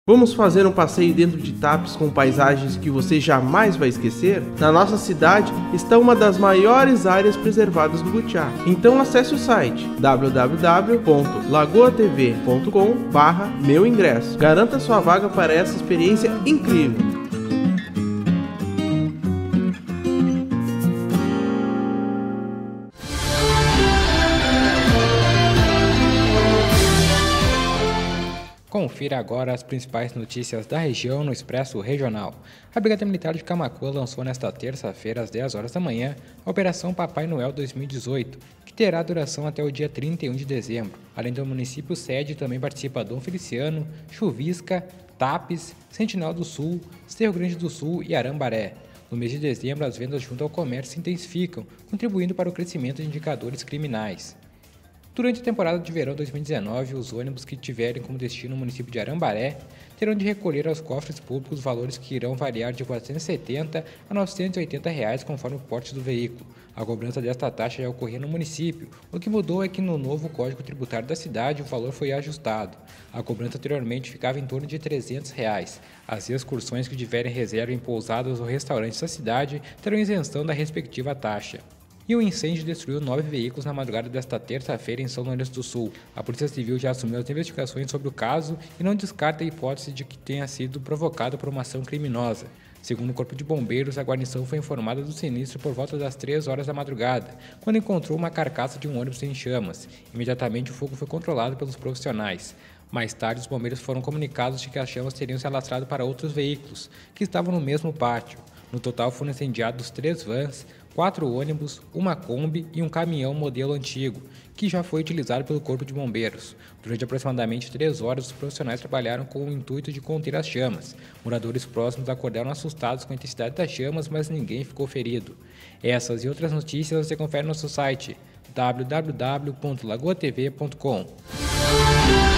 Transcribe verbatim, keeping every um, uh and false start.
Vamos fazer um passeio dentro de Tapes com paisagens que você jamais vai esquecer? Na nossa cidade está uma das maiores áreas preservadas do Butiá. Então acesse o site w w w ponto lagoa t v ponto com barra meu ingresso. Garanta sua vaga para essa experiência incrível. Confira agora as principais notícias da região no Expresso Regional. A Brigada Militar de Camaquã lançou nesta terça-feira, às dez horas da manhã, a Operação Papai Noel dois mil e dezoito, que terá duração até o dia trinta e um de dezembro. Além do município sede, também participa Dom Feliciano, Chuvisca, Tapes, Sentinel do Sul, Cerro Grande do Sul e Arambaré. No mês de dezembro, as vendas junto ao comércio se intensificam, contribuindo para o crescimento de indicadores criminais. Durante a temporada de verão dois mil e dezenove, os ônibus que tiverem como destino o município de Arambaré terão de recolher aos cofres públicos valores que irão variar de quatrocentos e setenta a novecentos e oitenta reais conforme o porte do veículo. A cobrança desta taxa já ocorria no município. O que mudou é que no novo Código Tributário da cidade o valor foi ajustado. A cobrança anteriormente ficava em torno de trezentos reais. As excursões que tiverem reserva em pousadas ou restaurantes da cidade terão isenção da respectiva taxa. E um incêndio destruiu nove veículos na madrugada desta terça-feira em São Lourenço do Sul. A Polícia Civil já assumiu as investigações sobre o caso e não descarta a hipótese de que tenha sido provocado por uma ação criminosa. Segundo o Corpo de Bombeiros, a guarnição foi informada do sinistro por volta das três horas da madrugada, quando encontrou uma carcaça de um ônibus em chamas. Imediatamente o fogo foi controlado pelos profissionais. Mais tarde, os bombeiros foram comunicados de que as chamas teriam se alastrado para outros veículos, que estavam no mesmo pátio. No total foram incendiados três vans, quatro ônibus, uma Kombi e um caminhão modelo antigo, que já foi utilizado pelo Corpo de Bombeiros. Durante aproximadamente três horas, os profissionais trabalharam com o intuito de conter as chamas. Moradores próximos acordaram assustados com a intensidade das chamas, mas ninguém ficou ferido. Essas e outras notícias você confere no nosso site w w w ponto lagoa t v ponto com.